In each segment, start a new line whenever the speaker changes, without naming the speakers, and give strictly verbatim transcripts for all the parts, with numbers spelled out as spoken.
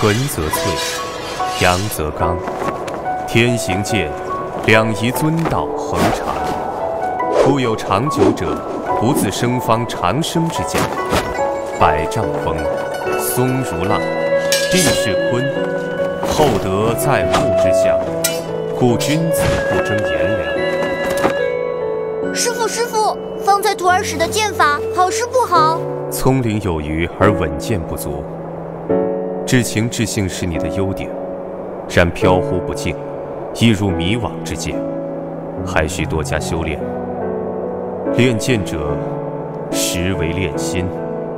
纯则粹，阳则刚。天行健，两仪遵道恒长。故有长久者，不自生方长生之讲。百丈风，松如浪，地势坤，厚德载物之象。故君子不争炎凉。
师傅，师傅，方才徒儿使的剑法好是不好？
聪灵有余而稳健不足。至情至性是你的优点，然飘忽不静，亦如迷惘之剑，还需多加修炼。练剑者，实为练心。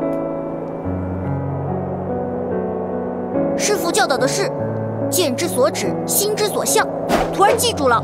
师傅教导的是，剑之所指，心之所向，徒儿记住了。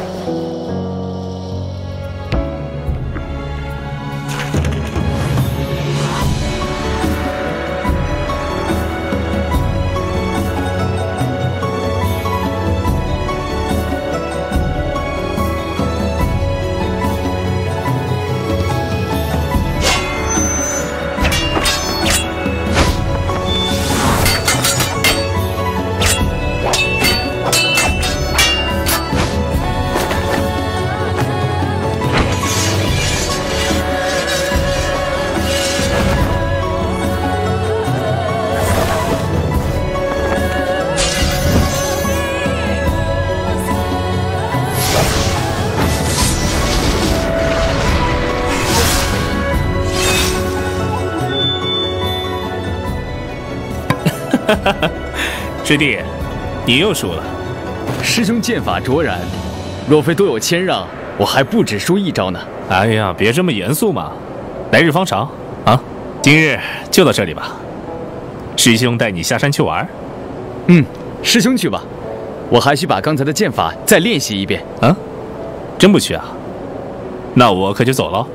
哈哈哈，师弟，你又输了。
师兄剑法卓然，若非多有谦让，我还不止输一招呢。
哎呀，别这么严肃嘛，来日方长啊！今日就到这里吧，师兄带你下山去玩。
嗯，师兄去吧，我还需把刚才的剑法再练习一遍。
啊，真不去啊？那我可就走了。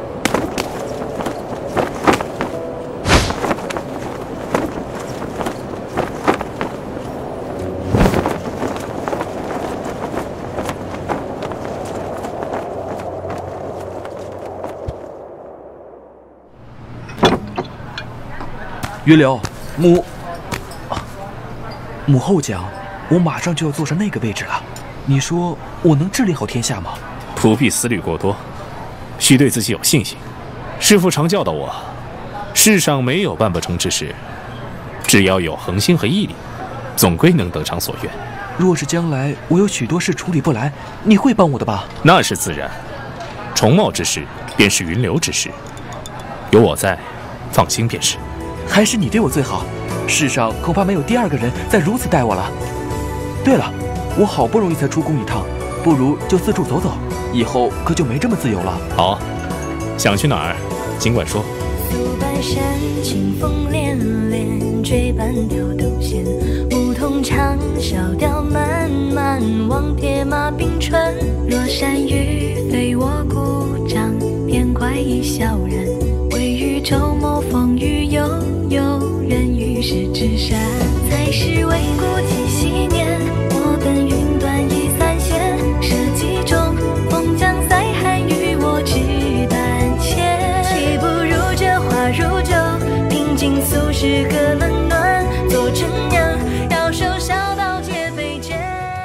云流，母母后讲，我马上就要坐上那个位置了。你说我能治理好天下吗？
不必思虑过多，需对自己有信心。师父常教导我，世上没有办不成之事，只要有恒心和毅力，总归能得偿所愿。
若是将来我有许多事处理不来，你会帮我的吧？
那是自然。重茂之事便是云流之事，有我在，放心便是。
还是你对我最好，世上恐怕没有第二个人再如此待我了。对了，我好不容易才出宫一趟，不如就四处走走，以后可就没这么自由了。
好，想去哪儿尽管说。
素白山清风连连，追伴调头弦，梧桐长，小调漫漫，望铁马冰川。若山雨非我故障，便快意萧然。微雨骤谋风雨悠悠，人与世之山。再是为故几昔年，我本云端已散现。社稷中，风将塞寒与我至丹前。岂不如这花如酒，平静俗世各冷暖。做臣娘，要守孝道，戒非奸。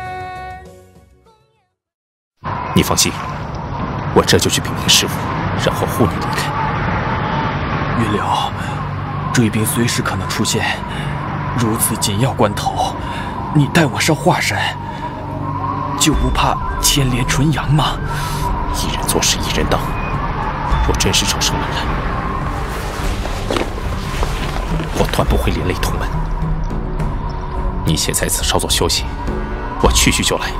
你放心，我这就去禀明师父，然后护你离开。
云流，追兵随时可能出现，如此紧要关头，你带我上华山，就不怕牵连纯阳吗？
一人做事一人当，若真是扯上门来，我断不会连累同门。你且在此稍作休息，我去去就来。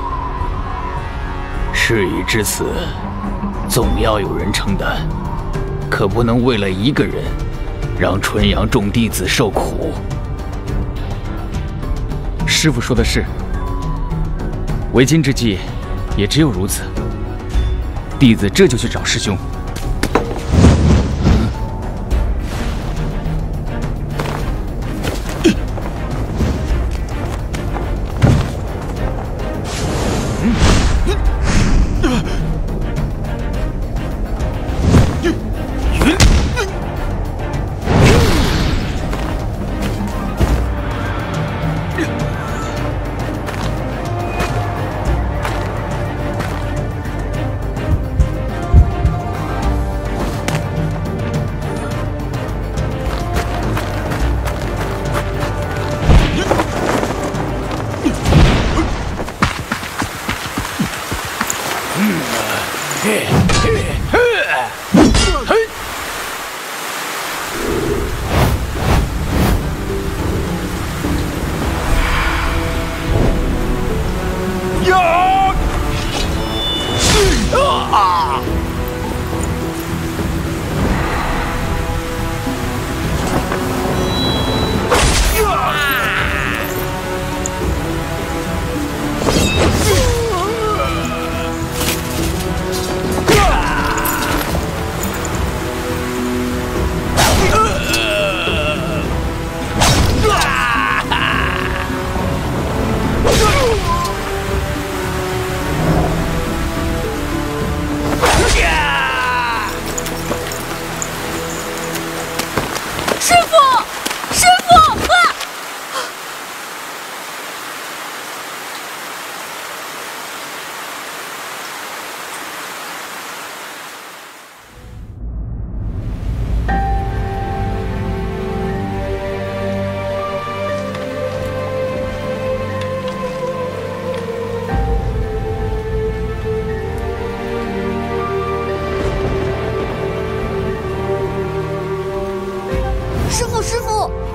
事已至此，总要有人承担。可不能为了一个人，让纯阳众弟子受苦。
师父说的是，为今之计，也只有如此。弟子这就去找师兄。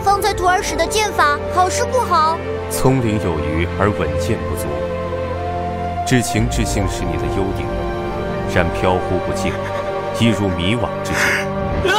放在徒儿使的剑法好是不好？
聪灵有余而稳健不足，至情至性是你的优点，然飘忽不定，亦入迷惘之境。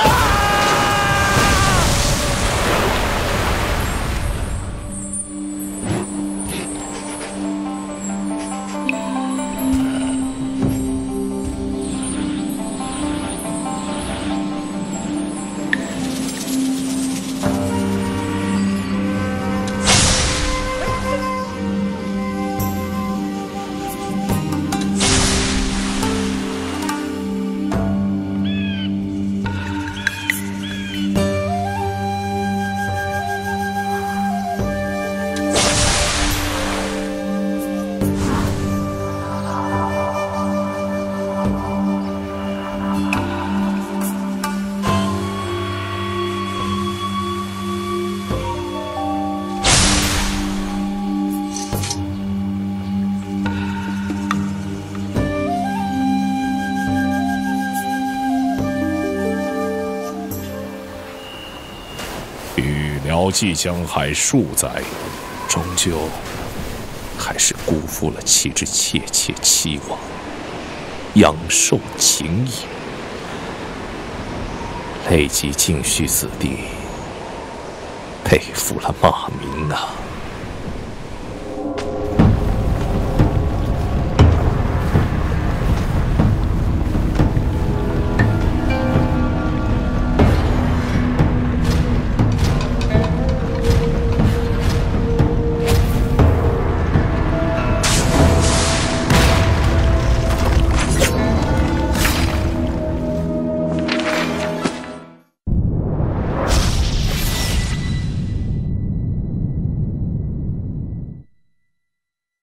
疗济江海数载，终究还是辜负了其之切切期望，仰受情谊，累及竟须死地，佩服了骂名啊！